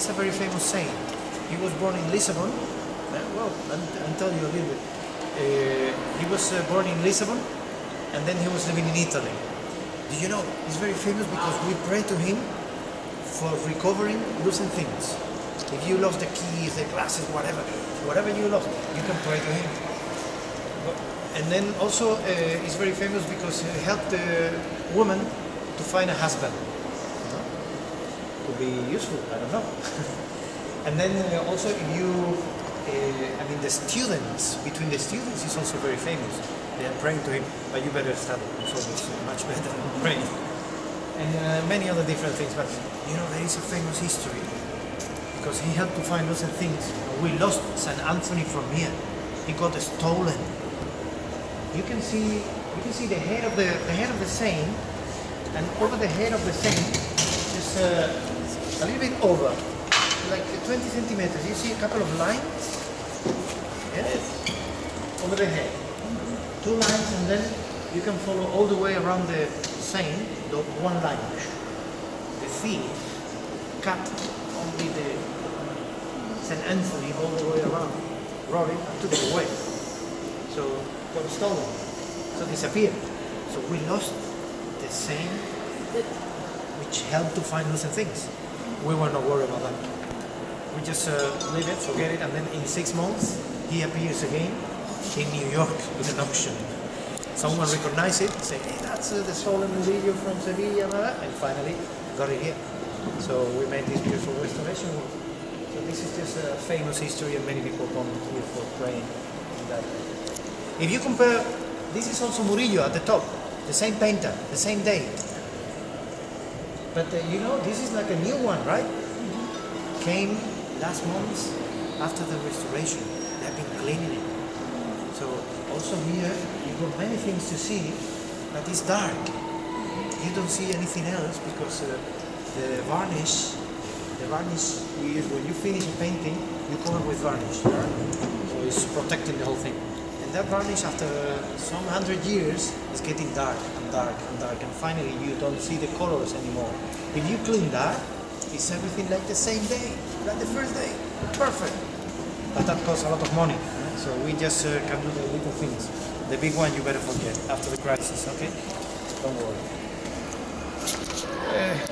he's a very famous saint. He was born in Lisbon. Well, I'll tell you a little bit. He was born in Lisbon, and then he was living in Italy. Do you know, he's very famous because we pray to him for recovering losing things. If you lost the keys, the glasses, whatever you lost, you can pray to him. And then also he's very famous because he helped the woman to find a husband. Could be useful, I don't know. And then also if you, I mean the students, between the students he's also very famous. They are praying to him, but you better study, it's always much better than praying. And many other different things, but you know there is a famous history because he helped to find lost things. We lost St. Anthony from here. He got stolen. You can see the head of the saint, and over the head of the saint, just a little bit over, like 20 centimeters. You see a couple of lines, yes, over the head. 2 lines, and then you can follow all the way around the saint, the one line. The thief cut only the St. Anthony all the way around, brought it and took it away. So got stolen, so disappeared. So we lost the saint which helped to find lost things. We were not worried about that. We just leave it, forget it, and then in 6 months he appears again in New York with an auction. Someone recognized it, say, hey, that's the stolen Murillo from Sevilla, and finally got it here. So we made this beautiful restoration work. So this is just a famous history, and many people come here for praying. If you compare, this is also Murillo at the top, the same painter, the same day. But you know, this is like a new one, right? Came last month after the restoration. They have been cleaning it. So also here, you've got many things to see, but it's dark. You don't see anything else because the varnish we use when you finish a painting, you cover with varnish. So it's protecting the whole thing. And that varnish, after some 100 years, is getting dark and dark and dark, and finally you don't see the colors anymore. If you clean that, it's everything like the same day, like the first day. Perfect. But that costs a lot of money. So we just can do the little things. The big one you better forget after the crisis, okay? Don't worry.